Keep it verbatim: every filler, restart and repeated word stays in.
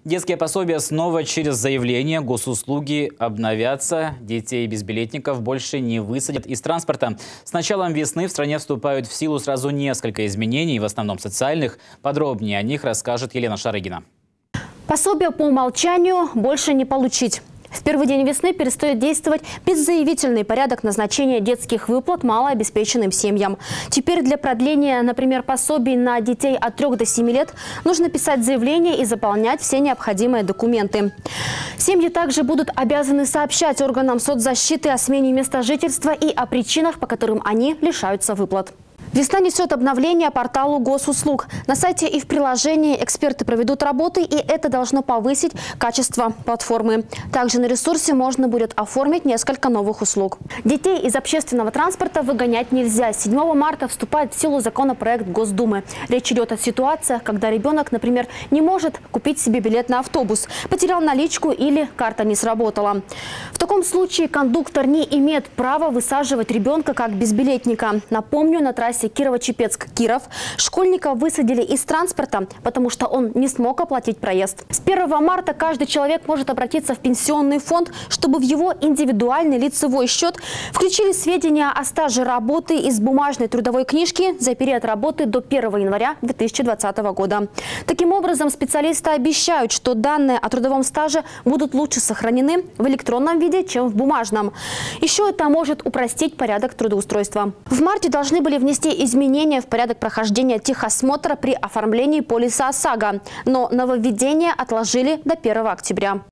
Детские пособия снова через заявление. Госуслуги обновятся. Детей безбилетников больше не высадят из транспорта. С началом весны в стране вступают в силу сразу несколько изменений, в основном социальных. Подробнее о них расскажет Елена Шарыгина. Пособие по умолчанию больше не получить. В первый день весны перестает действовать беззаявительный порядок назначения детских выплат малообеспеченным семьям. Теперь для продления, например, пособий на детей от трёх до семи лет нужно писать заявление и заполнять все необходимые документы. Семьи также будут обязаны сообщать органам соцзащиты о смене места жительства и о причинах, по которым они лишаются выплат. Весна несет обновление порталу госуслуг. На сайте и в приложении эксперты проведут работы, и это должно повысить качество платформы. Также на ресурсе можно будет оформить несколько новых услуг. Детей из общественного транспорта выгонять нельзя. С седьмого марта вступает в силу законопроект Госдумы. Речь идет о ситуациях, когда ребенок, например, не может купить себе билет на автобус, потерял наличку или карта не сработала. В таком случае кондуктор не имеет права высаживать ребенка как безбилетника. Напомню, на трассе Кирово-Чепецк-Киров школьника высадили из транспорта, потому что он не смог оплатить проезд. С первого марта каждый человек может обратиться в пенсионный фонд, чтобы в его индивидуальный лицевой счет включили сведения о стаже работы из бумажной трудовой книжки за период работы до первого января две тысячи двадцатого года. Таким образом, специалисты обещают, что данные о трудовом стаже будут лучше сохранены в электронном виде, чем в бумажном. Еще это может упростить порядок трудоустройства. В марте должны были внести изменения в порядок прохождения техосмотра при оформлении полиса ОСАГО, но нововведения отложили до первого октября.